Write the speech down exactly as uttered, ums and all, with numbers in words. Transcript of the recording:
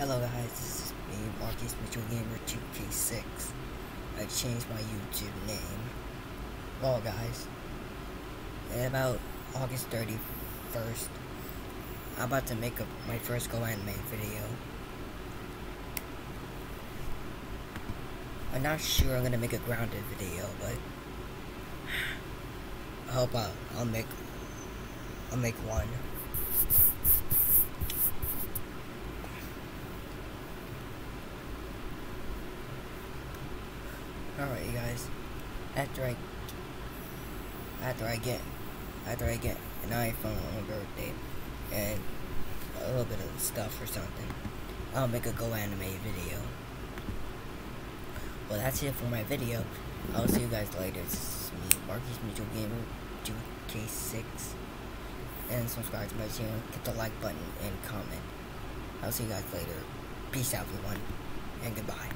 Hello guys, this is me, Marcus Mitchell Gamer two K six. I changed my YouTube name. Well guys, at about August thirty-first, I'm about to make a, my first GoAnimate video. I'm not sure I'm gonna make a grounded video, but I hope I'll, I'll make I'll make one. Alright you guys, after I after I get after I get an iPhone on my birthday and a little bit of stuff or something, I'll make a GoAnimate video. Well, that's it for my video. I'll see you guys later. This is me, Marcus Mitchell Gamer two K six, and subscribe to my channel, hit the like button and comment. I'll see you guys later. Peace out everyone, and goodbye.